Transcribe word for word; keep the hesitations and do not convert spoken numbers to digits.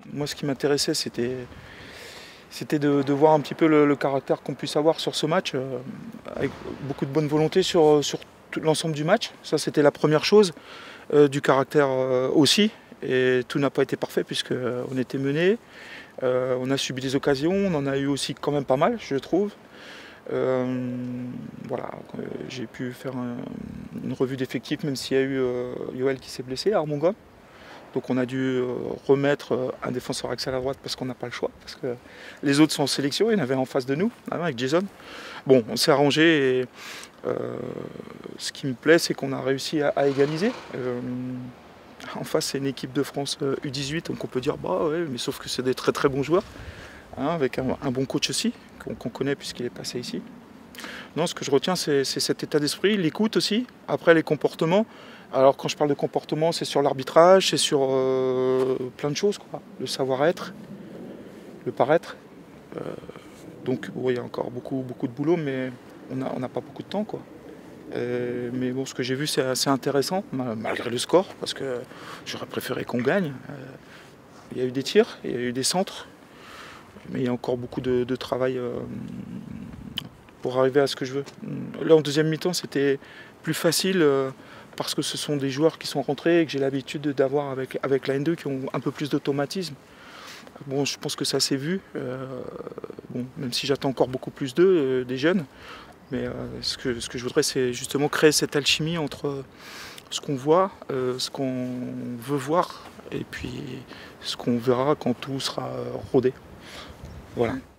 Moi, ce qui m'intéressait, c'était c'était de, de voir un petit peu le, le caractère qu'on puisse avoir sur ce match, euh, avec beaucoup de bonne volonté sur, sur tout l'ensemble du match. Ça, c'était la première chose, euh, du caractère euh, aussi. Et tout n'a pas été parfait puisqu'on était mené, euh, on a subi des occasions, on en a eu aussi quand même pas mal, je trouve. Euh, voilà, euh, j'ai pu faire un, une revue d'effectifs, même s'il y a eu euh, Yoel qui s'est blessé, Armonga. Donc on a dû euh, remettre euh, un défenseur axial à droite parce qu'on n'a pas le choix, parce que les autres sont en sélection, il y en avait en face de nous, avec Jason. Bon, on s'est arrangé et euh, ce qui me plaît, c'est qu'on a réussi à, à égaliser. Euh, en face, c'est une équipe de France U dix-huit, donc on peut dire, bah ouais, mais sauf que c'est des très très bons joueurs, hein, avec un, un bon coach aussi, qu'on qu'on connaît puisqu'il est passé ici. Non, ce que je retiens, c'est cet état d'esprit, l'écoute aussi, après les comportements. Alors quand je parle de comportement, c'est sur l'arbitrage, c'est sur euh, plein de choses, quoi. Le savoir-être, le paraître. Euh, donc oui, il y a encore beaucoup, beaucoup de boulot, mais on n'a on a pas beaucoup de temps, quoi. Euh, mais bon, ce que j'ai vu, c'est assez intéressant, malgré le score, parce que j'aurais préféré qu'on gagne. Euh, il y a eu des tirs, il y a eu des centres, mais il y a encore beaucoup de, de travail euh, pour arriver à ce que je veux. Là, en deuxième mi-temps, c'était plus facile euh, parce que ce sont des joueurs qui sont rentrés et que j'ai l'habitude d'avoir avec, avec la N deux qui ont un peu plus d'automatisme. Bon, je pense que ça s'est vu, euh, bon, même si j'attends encore beaucoup plus d'eux, euh, des jeunes. Mais euh, ce, que, ce que je voudrais, c'est justement créer cette alchimie entre ce qu'on voit, euh, ce qu'on veut voir, et puis ce qu'on verra quand tout sera rodé. Voilà.